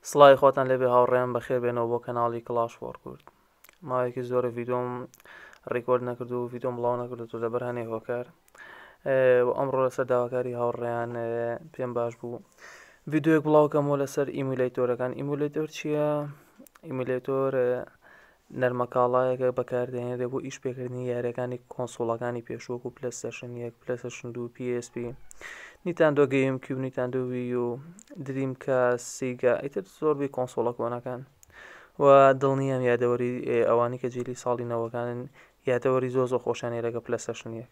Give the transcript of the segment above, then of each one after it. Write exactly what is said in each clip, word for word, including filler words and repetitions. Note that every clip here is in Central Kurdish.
سڵای خۆتان لێبێ هاوڕێیان بەخێر بێنەوە بۆ کەناڵی کلاش فۆر کورد. ماوەیەکی زۆرە ڤیدۆم ڕیکۆرد نەکرد و ڤیدۆم بڵاو نەکردو لەبەر هەنێ هۆکار. ئەمڕۆ لەسەر داواکاری هاوڕێیان پێم باش بوو ڤیدۆیەک بڵاوکەمەوە لەسەر ئیمولیتۆرەکان. ئیمولیتۆر چییە؟ ئیمولیتۆر نەرمەکاڵایەکە بەکاردێنێت بۆ ئیش پێکردنی یاریەکانی کۆنسۆڵەکانی پێشوەک و پلەیستێشن یەک، پلەیستێشن دوو، پی ئێس پی، نیتاندۆ گەیم کیوب، نیتاندۆ وی و دریمکاست، سیگا، ئیتر زۆربەی کۆنسۆڵە کۆنەکان. و دڵنیام یادەوەری ئەوانی کە جێلی ساڵی نەوەکانن یادەوەری زۆر زۆر خۆشیان لەگە پلەیستێشن یەک.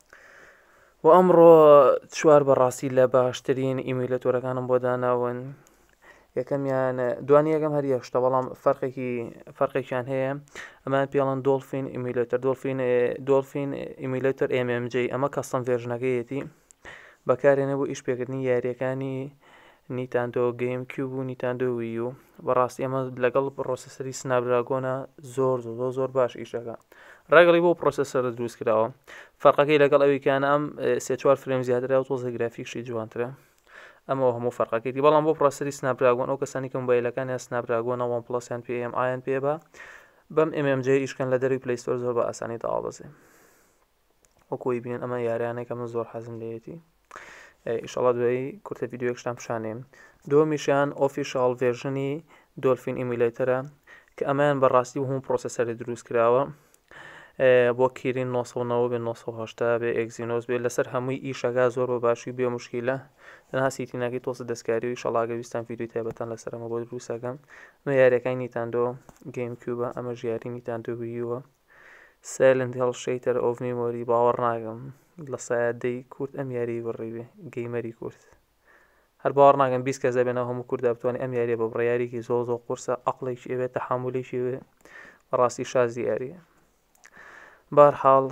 و ئەمڕۆ چوار بەڕاستی لە باشترین ئیمولیتۆرەکانم بۆ داناون. یەکەمیان دوانی یەکەم هەر یەکشتە، بەڵام فەرقێکی فەرقێکیان هەیە. ئەمان پێڵەن دۆڵفین ئیمولیتۆر، دۆڵفین دۆڵفین ئیمولیتۆر ئێم ئێم جێ، ئەمە کەستەم ڤێرژنەکەیەتی بەکارێنێ بۆ ئیش پێکردنی یاریەکانی نیتاندۆ گەیم کیوب و نیتاندۆ وی و. بەڕاستی ئەمە لەگەڵ پرۆسەسەری سنابدراگۆنە زۆر زۆر زۆر باش ئیشەکە، ڕێگەڵی بۆ پرۆسەسەرە دروست کراوە. فەرقەکەی لەگەڵ ئەوەیکانە ئەم سێ چوار فرێم زیاترە و تۆزە گرافیکشی جوانترە. ئەمەوە هەموو فەرقەکەیتی، بەڵام بۆ پرۆسەسەری سنابدراگۆن ئەو کەسانی کە مۆبایلەکان یان سنابدراگۆنە وان پڵەس یان پێ ئێم ئایان پێ بە بەم ئێم ئێم جێ ئیشکەن لە دەروی پلەی ستۆر زۆر بە ئاسانی داوابەزێ. وەکۆی بینن ئەمە یاریانەی کە من زۆر حەزم لێیەتی. ئیشەڵا دوایی کورتە ڤیدیۆیەکشتان پیشانێم. دووەمیشیان ئۆفیشاڵ ڤێرژنی دۆلفین ئیمولیتۆرە کە ئەمەیان بەڕاستی و هەموو پرۆسەسەری دروست کراوە بۆ کیرین نۆ سەد و نەوە بێ نۆ سەد و هەشتا بێ ئێکزینۆس بێ لەسەر هەمووی ئیشەکە زۆر بە باشی بێ مشکیلە. تەنها سیتینەکەی تۆزە دەستکاری و ئیشەڵا ئەگەر ویستان ڤیدیۆی تایبەتەن لەسەر ئەمە بۆ دروستەکەم. ئەمە یاریەکانی نیتاندۆ گەیم کیوبە، ئەمە ژیاری نیتاندۆ ویوە. سایلنت هێڵ شەیتەر ئۆف میمۆری، باوەڕ ناکەم لە سەیادەی کورد ئەم یاری بڕی بێ، گەیمەری کورد هەر باوەڕ ناکەم بیست کەس دەبێنەوە هەموو کووردا بتوانێت ئەم یاریە بە بڕیارێکی زۆر زۆر قورسە، عەقڵێکی ئەوێ، تەحموولێکی ئەوێ، بەڕاستی شازی یاریە. بەرحاڵ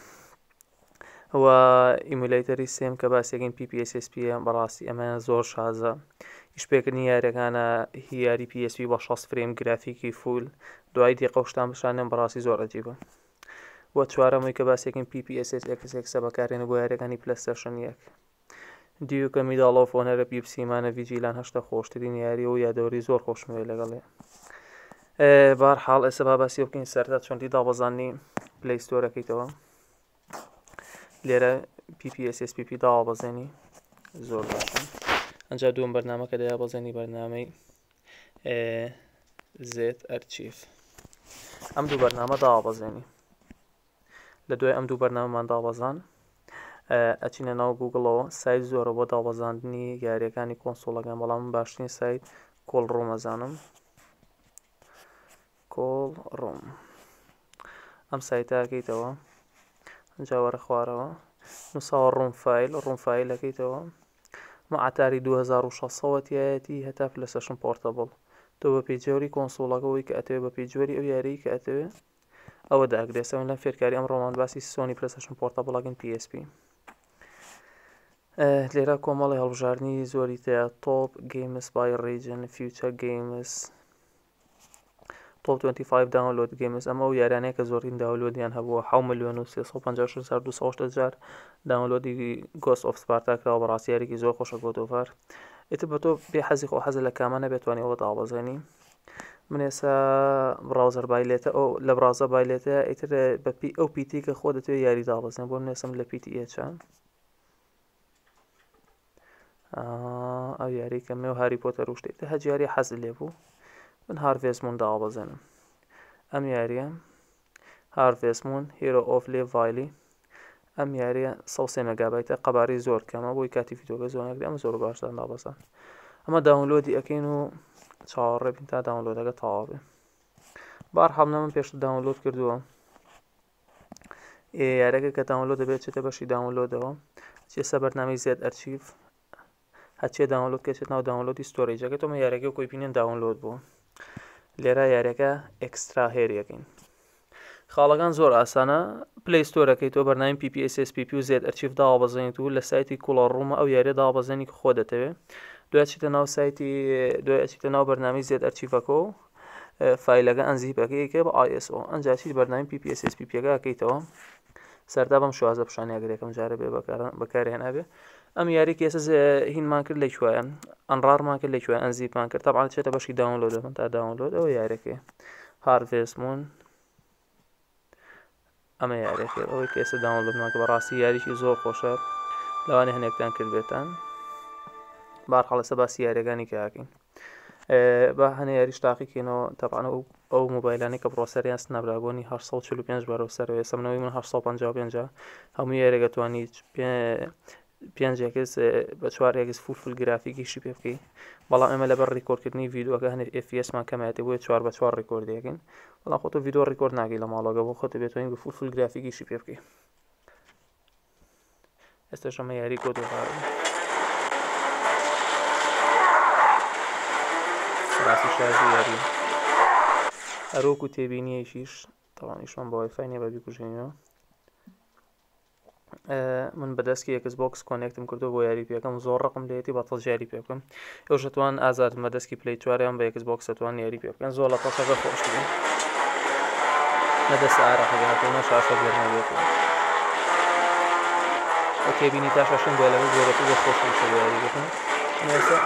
و ئیمولیتۆری سێم کە باسیەکەین پی پی ئێس ئێس پیە، بەڕاستی ئەمە زۆر شازە. ئیشپێکردنی یاریەکانە یاری پی ئێس پی بە شەست فرێم گرافیکی فول، دوای دقیقە و شتان بشانێن، بەڕاستی زۆر عەجیبە. و چوارەمەوەی کە باسیەکەین پی پی ئێس ئێس ئێکس ئێکسە بەکارێنێ بۆ یاریەکانی پلەیستێشن یەک. دیوکە میداڵ ئۆف ئۆنەرە پیپسیمانە ڤیجیلان هەشتە خۆشترین یاریە و یادەوەری زۆر خۆشمەوێ لەگەڵێ. بەرحاڵ ئێستا با باسی بکەین سەرەتا چۆنی دابەزاندنی پلەی ستۆرەکەیتەوە. لێرە پی پی ئێس ئێس پی پی داوابەزێنی، زۆر باشە. ئەنجا دووەم بەرنامە کە دایابەزێنی بەرنامەی زێت ئەرچیف. ئەم دوو بەرنامە داوابەزێنی. لە دوای ئەم دوو بەرنامەمان دابەزان ئەچینە ناو گوگڵەوە. سایت زۆرە بۆ دابەزاندنی یاریەکانی کۆنسۆڵەکان، بەڵام من باشترین سایت کۆڵ ڕووم ئەزانم. کۆڵ ڕووم ئەم سایتەکەیتەوە، ئەنجا وەرە خوارەوە نووساوە ڕووم فایل، ڕووم فایلەکەیتەوە. مە عەتاری دوو هەزار و شەشسەد تایەتی هەتا پلەیستێشن پۆرتەبڵ. تۆ بە پێیجەوەری کۆنسۆڵەکەەوەی کە ئەتەوێت بە پێیجەوەری ئەو یاریی کە ئەتەوێت ئەوە داگرێسەوە. لەم فێرکاری ئەم ڕۆمان باسی سۆنی پلەیستێشن پۆرتەبڵەکەین پی ئێس پی. لێرە کۆمەڵی هەڵبژاردننی زۆری تەیە. تۆپ گەیمز بای ڕیجن، فیوچەر گەیمز، تۆپ دوای پێنج داونلۆد گەیمز. ئەمە ئەو یارانەیە کە زۆرین داونلۆدیان هەبووە، حەوت ملیۆن و سێسەد و پەنجا و شەش هەزار و دووسەد و هەشتا جار داونلۆدی گۆست ئۆف سپارتا کراوە. بەڕاستی یاریێکی زۆر خۆشە بۆ دۆڤار. ئیتر بە تۆ بێ حەزی خۆ حەزە لە کامانە بێتوانێت ئەوە دابەزێنی. من ئێستا براوزەر بایلێتە ئەو لە براوزە بایلێتە ئیتر بە پی ئەو پیتی کە خۆ دەتوێت یاری دابەزێن. بۆ من ئێستا لە پیتی ئێچە ئەو یاری کە مێ و هاری پۆتەر و شتێت هەج یاری حەز لێ بوو، من هارڤێست مون دابەزێنم. ئەم یاریە هارڤێست مون هیرۆ ئۆف لێڤایلی، ئەم یاریە سەد و سێ مەگابایتە، قەبارەی زۆر کەمە بۆی کاتی ڤیدیۆکە زۆر نەگرێت. ئەمە زۆر باشتر دابەزان. ئەمە داونلۆدی ئەەکەین و چاوەڕێ بین تا داونلۆدەکە تەواو بێ. بەرحاڵ من پێشتر داونلۆد کردووە یاریەکە کە داونلۆد دەبێت چێتە بەشی داونلۆدەوە، چێستا بەرنامەی زێت ئەرچیف هەچێ داونلۆد کێچێت ناو داونلۆدی ستۆرێجەکە. تۆمە یاریەکە کۆی بینێن داونلۆد بووە. لێرە یاریەکە ئێکسترا هێریەکەین. خاڵەکان زۆر ئاسانە. پلەی ستۆرەکەی تۆ بەرنامی پی پی ئێس ئێس پی پی و زێت ئەرچیف داوابەزێنیت و لە سایتی کوڵە ڕوومە ئەو یاریە داوابەزێنی کە خۆ دەتەوێت. دوای چیتە ناو سایتی دوای ئەچیتە ناو بەرنامەی زێت ئەرچیفەکە و فایلەکە ئەنزیپەکەی کە بە ئای ئێس ئۆ. ئەنجا چیت بەرنامی پی پی ئێس ئێس پی پیەکە ئەکەیتەوە. سەرتا بەم شوازە پیشانیاگرێکم جارە بێ بەکارهێنا بێ. ئەم یاریکە ئێستا هینمان کرد لەکوێیە ئەنڕارمان کرد لەکوێ ئەنزیبمان کرد تەبعاان چێتە بەشی داونلۆدە من تا داونلۆد ئەوە یاریەکەی هاروێستمون ئەمە یاریەکە ئەوەی کە ئێستا داونلۆدمان کە بەڕاستی یاریکی زۆر خۆشە لەوانێ هەنێکتان کرد بێتان بەهەرحاڵ ئێستا باسی یاریەکانی کاکەین بە هەنێ یاریش تاقیکەینەوە تەبعاان ئەو مۆبایلانی کە پرۆسەریان سنابدراگۆنی هەشت سەد و چل و پێنج بەرەو سەرەوە ئێستا منەوەی من هەشت سەد و پەنجا و پێنج هەموو یاریەکە توانی پێنج ئێکس بە چوار ئێکس فولفل گرافیکیشی پێ بکەی بەڵام ئێمە لەبەر ڕیکۆردکردنی ڤیدیۆکە هەنێ ئێف پی ئێسمان کەمایەتی بۆیە چوار بە چوار ڕیکۆردیەکەین بەڵام خۆتۆ ڤیدیۆ ڕیکۆرد ناکەی لە ماڵەوە بۆ خۆتە بێتوانین بە فولفل گرافیکیشی پێ بکەی ئێستاش ئەمە یاری کۆدۆڤار ڕاستی شارژی یاری هەروەکو تێبینیەکیش تەواویشمان بە وایفای نییە بە بیکوژێنەوە من بەدەستکی ئەکس بۆکس کۆنێکتم کردو بۆ یاری پێەکەم زۆر ڕقم لێتی بەتەڵ یاری پێ بکەم ئەو شتوان ئازادم بەدەستکی پلی چواریان بە ئەکس بۆکس دەتوان یاری پێ بکەن زۆر لە تەشەکە خۆش بکەن نەدەست ئارەقەگاتەوە شاشە گەرمە بێتەوە ئەو تێبینی تا شەشم بۆ لەوە زۆرەتی بۆ خۆش شە بۆ یاری بکەم ئێستا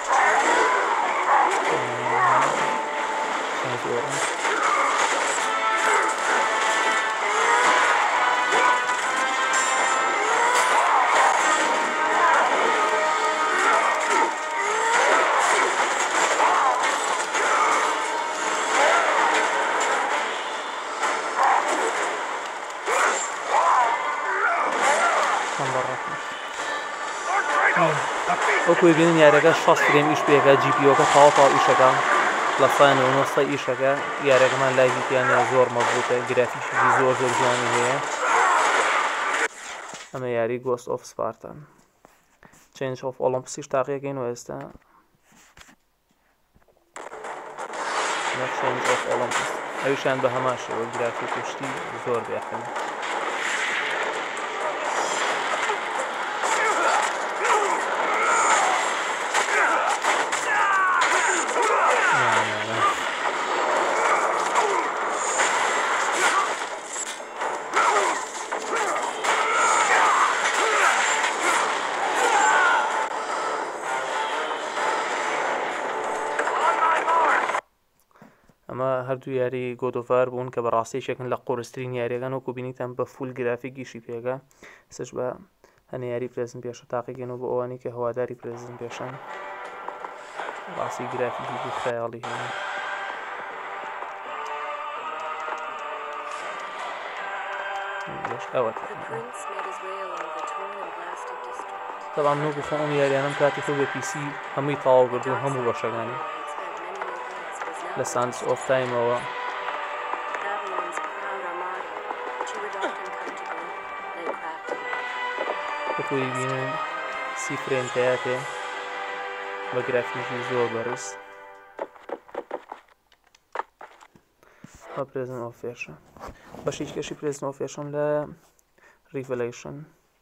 وەکوی بینن یاریەکە شەست فرێم ئیش پێەکە جی پی ئۆکە تاوا تاو ئیشەکە لە سەد و نۆ ئیشەکە یاریەکەمان لایڤیتیانە زۆر مەزبوطە گرافیکیشی زۆر زۆر جوانی هەیە ئەمە یاری گۆست ئۆف سپارتان چێنج ئۆف ئۆلۆمپسیش تاقیەکەینەوە ئێستا چێنج ئۆف ئۆلۆمپس ئەویشیان بە هەمان شێوە گرافیک و شتی زۆر بێخن ئەمە هەردوو یاری گۆدۆڤار بوون کە بەڕاستیشێکن لە قۆرسترین یاریەکان وەکو بینیتان بە فول گرافیکیشی پێگە سش بە هەنێ یاری پرێزم پێشە تاقیگەنەوە بۆ ئەوانی کە هەواداری پرێزم پێشان ڕاستی گرافیکی خەیاڵی هەیە ئەوە تەبان نۆ بخۆم ئەم یاریانم کاتی خۆ بە پیسی هەمووی تەواو کردو هەموو بەشەکانی لە سانس ئۆف تایمەوە وەکوی بینن سی فرێم تەیاتێ بە گرافیکی زۆر بەرز بە پرێزن ئۆفێشە بەشی کەشی پرێزن ئۆفێشم لە ریڤەلیشن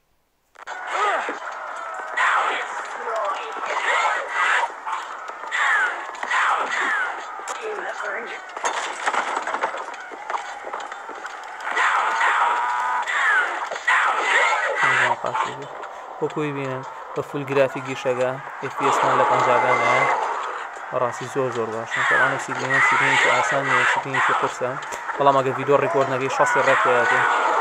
وەکوی بینن بە فول گرافیکی شەگە ئێف پی ئێسمان لە پەنجاگان لایە بەڕاستی زۆر زۆر باشن تەوانە سیگنین سیگنینی ئاسان نیە سیگنینی قورسە بەڵام ئەگە ڤیدیۆ ڕیکۆرد نەکەی شەستی ڕێک پێیاتێ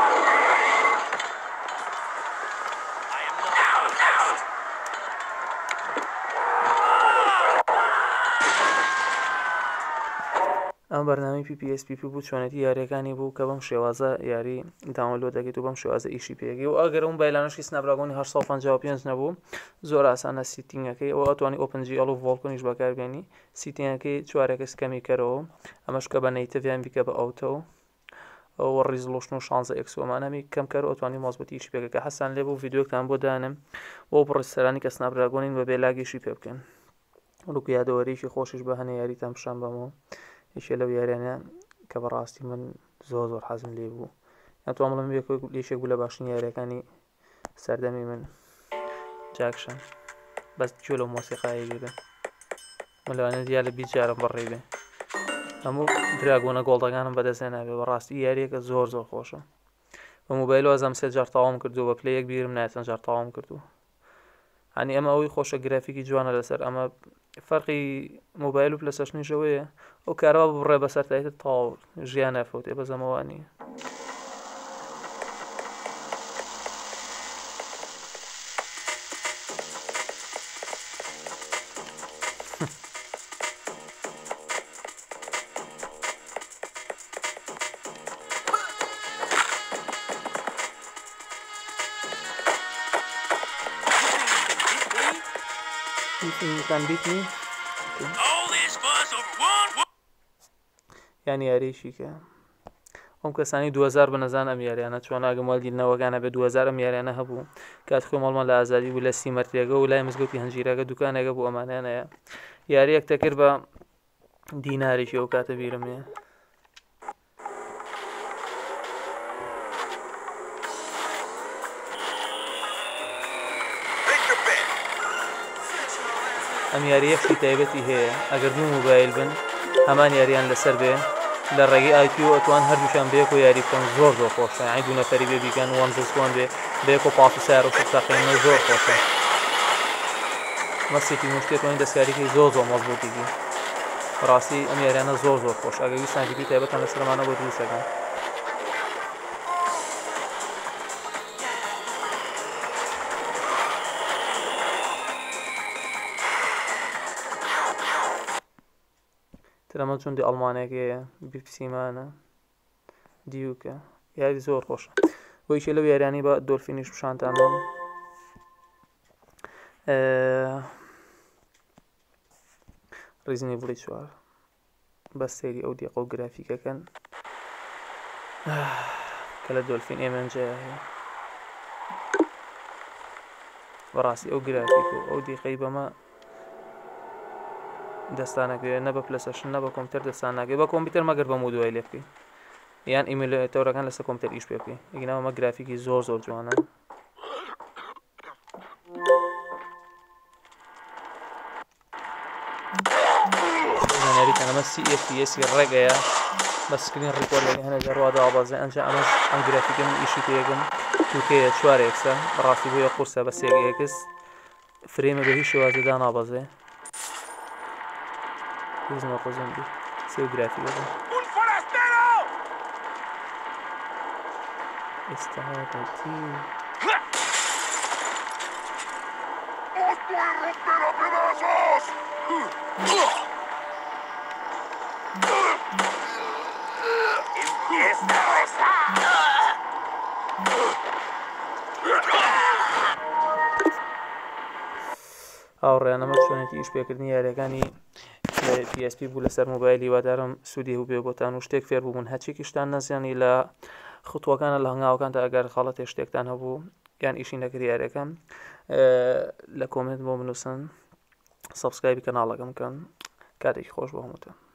ئەم بەرنامەی پی پی ئێس پی پی بوو چۆنێتی یاریەکانی بوو کە بەم شێوازە یاری داونلۆد دەکەیت و بەم شێوازە ئیشی پێگەی و ئەگەر ئەوم بایلانشی سنابدراگۆنی هەشت سەد و پەنجا و پێنج نەبوو زۆر ئاسانە سیتینگەکەی ئەوە ئەتوانی ئۆپن جی ئەڵ و ڤۆڵکۆنیش بەکاربێنی سیتینگەکەی چوارێکس کەمی کەرەوە ئەمەش کە بە نەیتڤیان بیکە بە ئەوتۆ ئەوە ڕیزۆلوشن و شانزە ئێکس ئەمانەمی کەم کەر ئەتوانی مۆزبەتی ئیشی پێگە کە حەسان لێ بوو ڤیدیۆکتان بۆ دانم بۆ پڕستەرانی کە سنابدراگۆنین بەبێ لاگیشی پێ بکەن وەکو یادەوەریکی خۆشیش بە هەنێ یاریتان پیشان بەمەوە یەکێ لەو یاریانە کە بەڕاستی من زۆر زۆر حەزم لێ بوو ناتوانم بڵێم یەکێک بوو لە باشترین یاریەکانی سەردەمی من جاکشن بەس گوێ لەو مۆسیقایە بێ من لەوانێت یا لە بیست جارم بەڕێ بێ هەموو دراگۆنە گۆڵدەکانم بەدەستێ نابێ بەڕاستی یاریەکە زۆر زۆر خۆشە بە مۆبایلەوە ئەزەم سێ جار تەواوم کردو بە پلەیەک بیرم نایە چەند جار تەواوم کردو ینی ئەمە ئەوەی خۆشە گرافیکی جوانە لەسەر ئەمە فەرقی مۆبایل و پلەسەشنیشەوەیە ئەو کارەوە بڕێ بەسەر تایتر تاو ژیان نافەوتێ بە زەمەوانی can beat me یانی یاریشی کە ئەم کەسانی دوهزار بەنەزان ئەم یاریانە چۆن ئاگەم وەلگیرنەوەگانە بێ دوهزار ئەم یاریانە هەبوو کات خۆ ماڵمان لە ئازادی بوو لە سیمەرتێگە و لای مزگەوتی هەنجیرەکە دوکانێکە بوو ئەمانیانەیە یاریەک تەکرد بە دیناریشی ئەو کاتە بیرمێ ئەم یاریەکی تایبەتی هەیە ئەگەر دوو مۆبایل بن هەمان یاریان لەسەر بێ لە ڕێگەی ئای پی و ئەتوان هەردووشان بەیەک و یاری بکەن زۆر زۆر خۆشە ئەی دوو نەفەری بێ بیکەن وان زوان بێ بەیەک و پاس و سار و سەقینە زۆر خۆشە مەسێکی مشتێتوانی دەستکاریکەی زۆر زۆر مەزبوطیگی ڕاستی ئەم یاریانە زۆر زۆر خۆش ئەگەر ویستان دیپی تایبەتان لەسەرمانە بۆ دروستەکەن ترەمە چوندی ئەڵمانێکەیە بیپسیمانە دیوکە یاری زۆر خۆشە بۆیشە لەو یاریانی بە دۆلفینیش پیشانتانەوە ریزنیبڵی چوار بە سێری ئەو دیقە و گرافیکەکەن کە لە دۆلفین ئێمەنجەیە هەیە بەڕاستی ئەو گرافیک و ئەو دیقەی بەمە دەستانەکەوێت نە بە پلەسەشن نە بە کۆمپیوتەر دەستان ناکەێت بە کۆمپیوتەر مەگەر بە مۆدوای لێ بکەیت یان ئیمیلێتۆرەکان لەسەر کۆمپیوتەر ئیش پێ بکەیت ئیگنەوە ئەمە گرافیکی زۆر زۆر جوانە زانیاریکەن ئەمە سی ئێف پی ئێسی ڕێگەیە بە سکرین ڕیکۆردەکە هەنە دەڕوادا ئاوازە ئەنجا ئەمەش ئەم گرافیکە من ئیشی پێیەکەم توکەیە چوار ئێکسە بەڕاستی بۆیە قورسە بە سێ ئێکس فرێمە بە هیچ شێوازەدا نابەزێ هیچ نەخۆزم بی سێ گرافیکەکە ئێستا هاتەتی هاوڕێیانەمە چۆنێتی ئیش پێکردنی یاریەکانی پی ئەس پی بوو لەسەر مۆبایلی وادارم سوودی هەبێ بۆتان و شتێک فێر بووبوون هەچێکیشتان نەزیانی لە خوتوەکانە لە هەنگاوەکاندا ئەگەر خاڵەتێ شتێکتان هەبوو یان ئیشی نەکردی یاریەکەم لە کۆمنت بۆ بنووسن سەبسکرایبی کەناڵەکەم بکەن کاتێکی خۆش بۆ هەمووتان